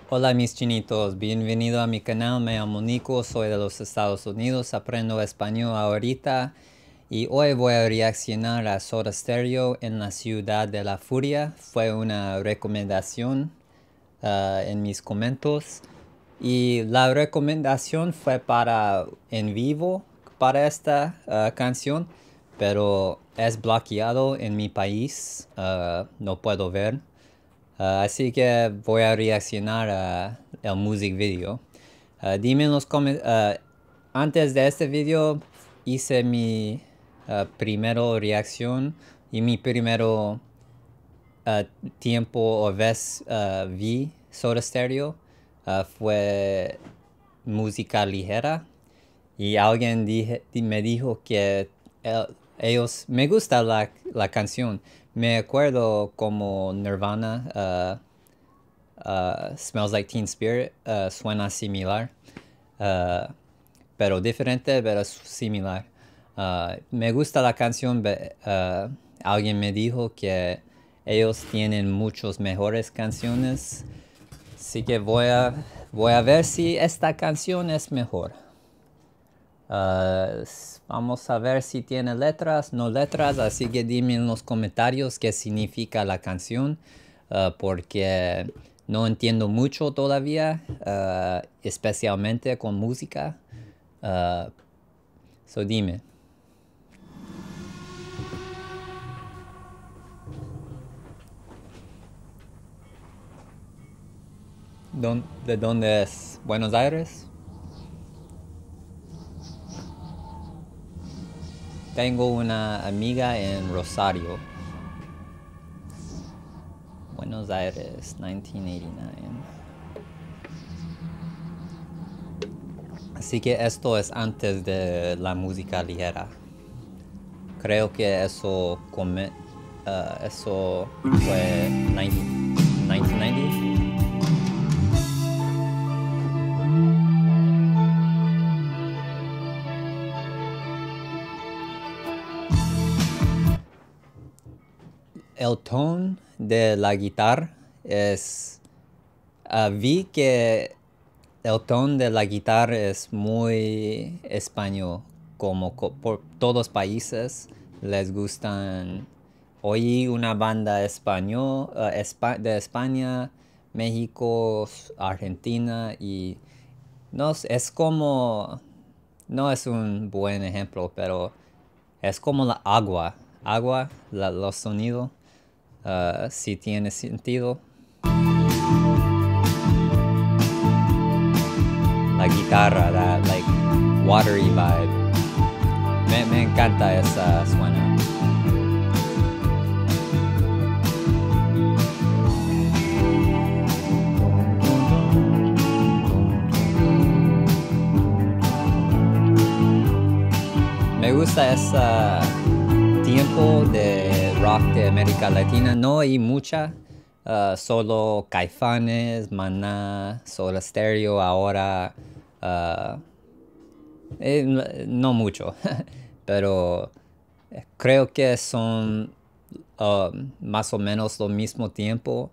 Hola mis chinitos, bienvenido a mi canal, me llamo Nico, soy de los Estados Unidos, aprendo español ahorita y hoy voy a reaccionar a Soda Stereo en la Ciudad de la Furia. Fue una recomendación en mis comentarios y la recomendación fue para en vivo para esta canción, pero es bloqueado en mi país, no puedo ver. Así que voy a reaccionar a el music video. Dime en los comentarios. Antes de este video hice mi primero reacción y mi primero tiempo o vez vi Soda Stereo fue música ligera y alguien me dijo que ellos me gusta la canción. Me acuerdo como Nirvana, Smells Like Teen Spirit, suena similar, pero diferente, pero similar. Me gusta la canción, alguien me dijo que ellos tienen muchas mejores canciones, así que voy a ver si esta canción es mejor. Vamos a ver si tiene letras, no letras, así que dime en los comentarios qué significa la canción, porque no entiendo mucho todavía, especialmente con música. So dime. ¿De dónde es? ¿Buenos Aires? Tengo una amiga en Rosario. Buenos Aires, 1989. Así que esto es antes de la música ligera. Creo que eso fue 1990. El tono de la guitarra es... vi que el tono de la guitarra es muy español, como por todos los países les gustan oír una banda español, de España, México, Argentina y no es como, no es un buen ejemplo, pero es como la agua, los sonidos, si tiene sentido. La guitarra, that like watery vibe. Me encanta esa suena. Me gusta ese tiempo de rock de América Latina. No hay mucha. Solo Caifanes, Maná, Soda Stereo, ahora no mucho, pero creo que son más o menos lo mismo tiempo.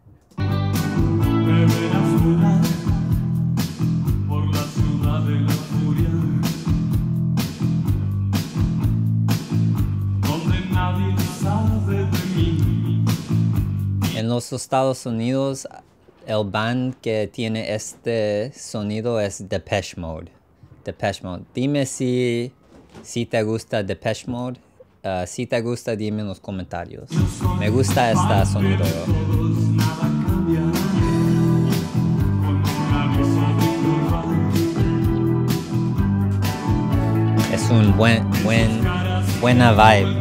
En los Estados Unidos, el band que tiene este sonido es Depeche Mode. Dime si te gusta Depeche Mode. Si te gusta, dime en los comentarios. Me gusta este sonido. Es un buena vibe.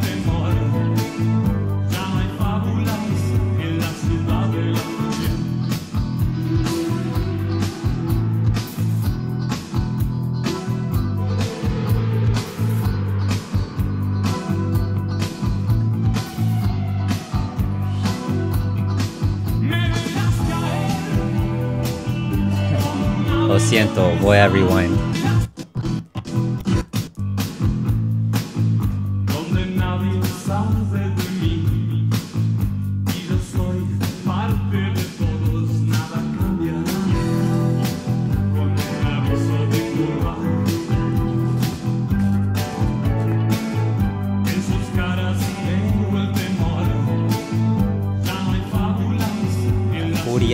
Lo siento, voy a rewind.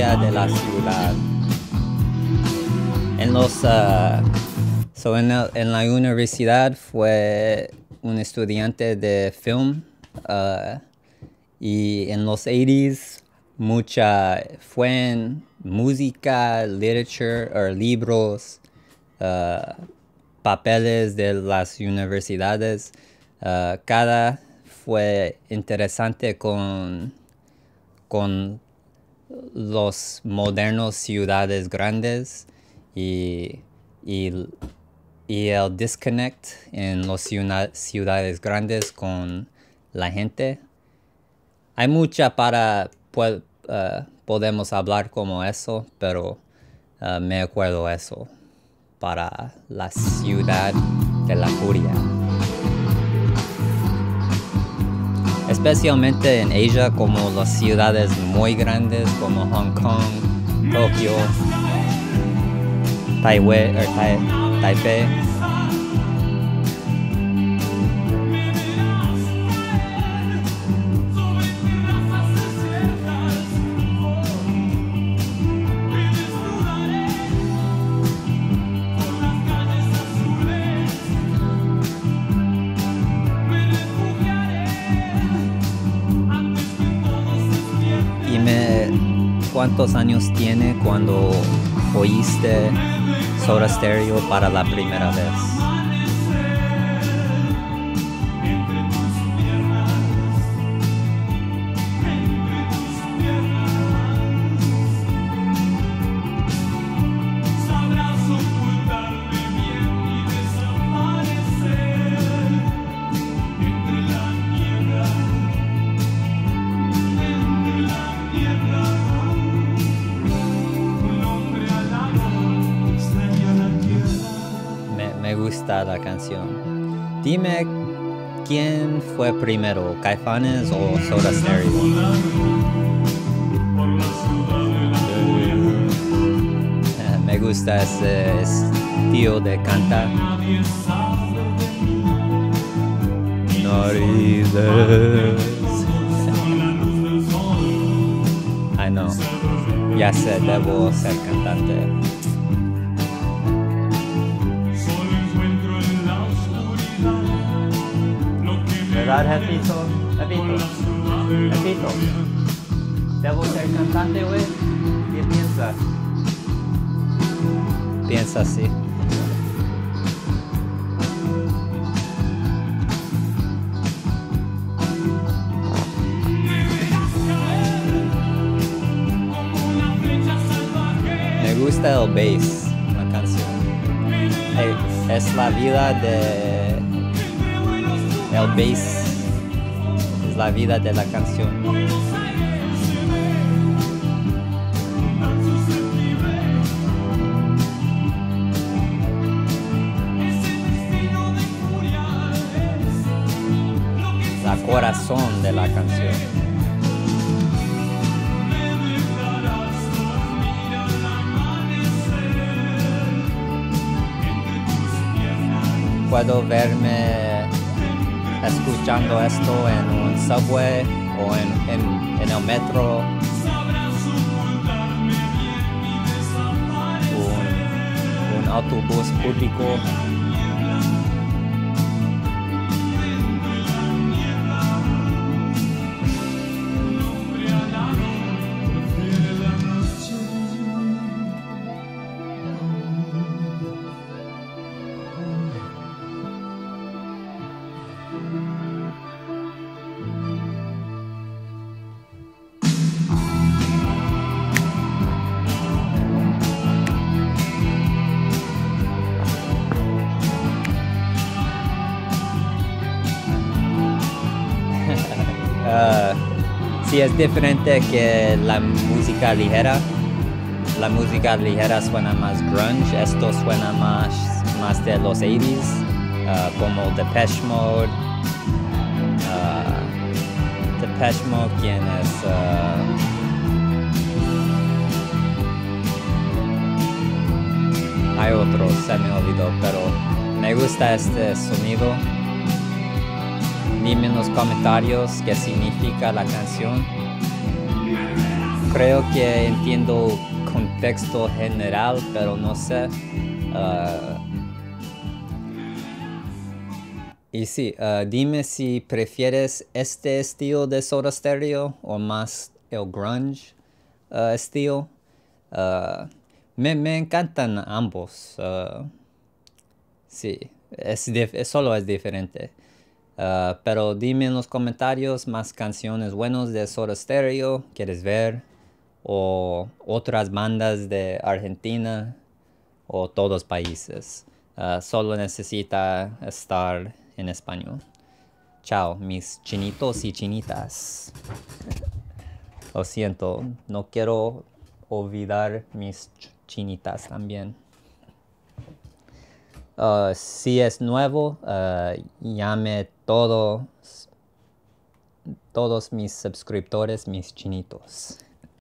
furia de la ciudad. En la universidad fue un estudiante de film y en los 80s fue en música, literature, libros, papeles de las universidades. Cada fue interesante con los modernos ciudades grandes y el disconnect en las ciudades grandes con la gente. Hay mucha podemos hablar como eso, pero me acuerdo eso para la ciudad de la furia. Especialmente en Asia, como las ciudades muy grandes como Hong Kong, Tokio, Taipei. ¿Cuántos años tiene cuando oíste Soda Stereo para la primera vez? Me gusta la canción. Dime, ¿quién fue primero, Caifanes o Soda Stereo? Me gusta ese estilo de cantar. Narices. I know. Ya sé, debo ser cantante. ¿Verdad, Jefito? Jefito. ¿Debo ser cantante, güey? ¿Qué piensas? Piensa así. Me gusta el bass, la canción. Es la vida de... El bass es la vida de la canción. La corazón de la canción. Puedo verme escuchando esto en un subway o en el metro, un autobús público. Sí, es diferente que la música ligera. La música ligera suena más grunge, esto suena más de los 80s, como Depeche Mode. Depeche Mode, quien es... hay otros, se me olvidó, pero me gusta este sonido. Dime en los comentarios qué significa la canción. creo que entiendo contexto general, pero no sé. Y sí, dime si prefieres este estilo de Soda Stereo o más el grunge estilo. Me encantan ambos. Sí, solo es diferente. Pero dime en los comentarios más canciones buenas de Soda Stereo quieres ver, o otras bandas de Argentina o todos países. Solo necesita estar en español. Chao, mis chinitos y chinitas. Lo siento, no quiero olvidar mis chinitas también. Si es nuevo, llame todos mis suscriptores mis chinitos.